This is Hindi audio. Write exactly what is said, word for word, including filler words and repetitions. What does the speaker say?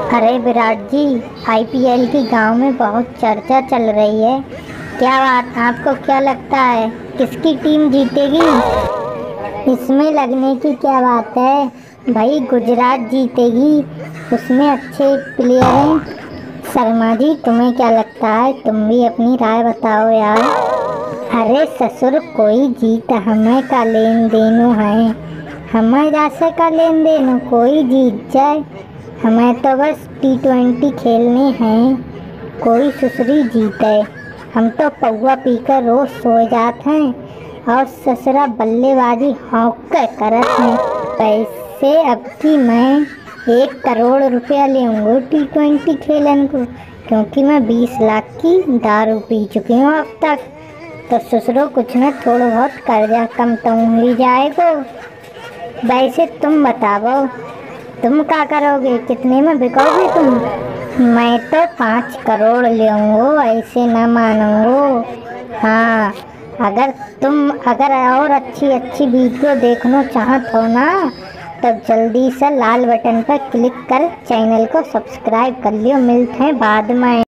अरे विराट जी, आईपीएल की गांव में बहुत चर्चा चल रही है। क्या बात, आपको क्या लगता है किसकी टीम जीतेगी? इसमें लगने की क्या बात है भाई, गुजरात जीतेगी, उसमें अच्छे प्लेयर हैं। शर्मा जी, तुम्हें क्या लगता है? तुम भी अपनी राय बताओ यार। अरे ससुर, कोई जीत हमें का लेन देनो है, हमें जैसे का लेन देनो, कोई जीत जाए, हमें तो बस टी ट्वेंटी खेलने हैं, कोई सुसरी जीते। हम तो पौवा पीकर रोज सो जाते हैं और ससुरा बल्लेबाजी हौंक कर करत हैं। पैसे अब की मैं एक करोड़ रुपया लेंगे टी ट्वेंटी खेलन को, क्योंकि मैं बीस लाख की दारू पी चुकी हूँ अब तक। तो ससुरो कुछ न थोड़ा बहुत कर्जा कम तो ही जाएगा। वैसे तुम बताओ, तुम क्या करोगे? कितने में बिकोगे तुम? मैं तो पाँच करोड़ लूँगा, ऐसे न मानूंगा। हाँ, अगर तुम अगर और अच्छी अच्छी वीडियो देखना चाहत हो ना, तो जल्दी से लाल बटन पर क्लिक कर चैनल को सब्सक्राइब कर लियो। मिलते हैं बाद में।